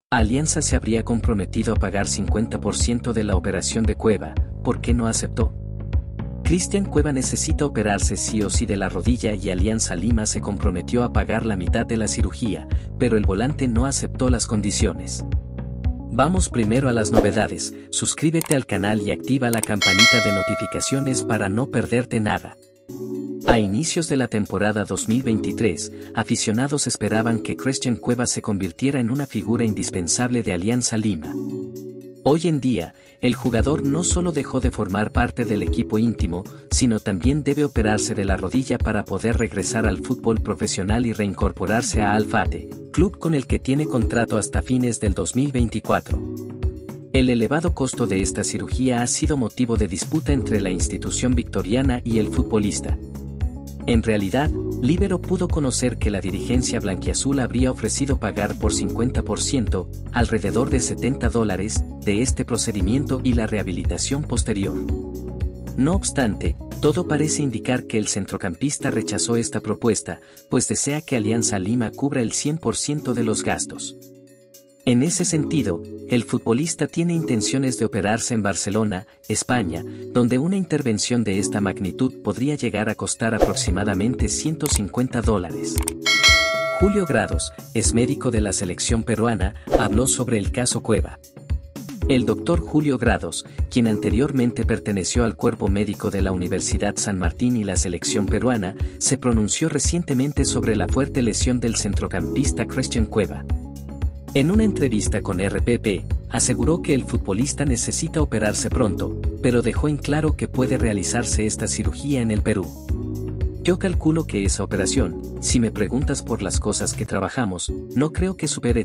Alianza se habría comprometido a pagar 50% de la operación de Cueva, ¿por qué no aceptó? Cristian Cueva necesita operarse sí o sí de la rodilla y Alianza Lima se comprometió a pagar la mitad de la cirugía, pero el volante no aceptó las condiciones. Vamos primero a las novedades, suscríbete al canal y activa la campanita de notificaciones para no perderte nada. A inicios de la temporada 2023, aficionados esperaban que Cristian Cueva se convirtiera en una figura indispensable de Alianza Lima. Hoy en día, el jugador no solo dejó de formar parte del equipo íntimo, sino también debe operarse de la rodilla para poder regresar al fútbol profesional y reincorporarse a Al Fateh, club con el que tiene contrato hasta fines del 2024. El elevado costo de esta cirugía ha sido motivo de disputa entre la institución victoriana y el futbolista. En realidad, Libero pudo conocer que la dirigencia blanquiazul habría ofrecido pagar por 50%, alrededor de $70, de este procedimiento y la rehabilitación posterior. No obstante, todo parece indicar que el centrocampista rechazó esta propuesta, pues desea que Alianza Lima cubra el 100% de los gastos. En ese sentido, el futbolista tiene intenciones de operarse en Barcelona, España, donde una intervención de esta magnitud podría llegar a costar aproximadamente $150. Julio Grados, es médico de la selección peruana, habló sobre el caso Cueva. El doctor Julio Grados, quien anteriormente perteneció al cuerpo médico de la Universidad San Martín y la selección peruana, se pronunció recientemente sobre la fuerte lesión del centrocampista Cristian Cueva. En una entrevista con RPP, aseguró que el futbolista necesita operarse pronto, pero dejó en claro que puede realizarse esta cirugía en el Perú. Yo calculo que esa operación, si me preguntas por las cosas que trabajamos, no creo que supere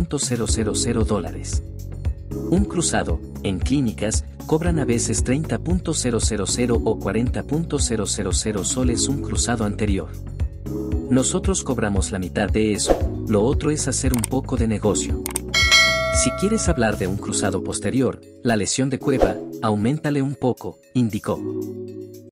$10.000. Un cruzado, en clínicas, cobran a veces $30.000 o $40.000 soles un cruzado anterior. Nosotros cobramos la mitad de eso, lo otro es hacer un poco de negocio. Si quieres hablar de un cruzado posterior, la lesión de Cueva, auméntale un poco, indicó.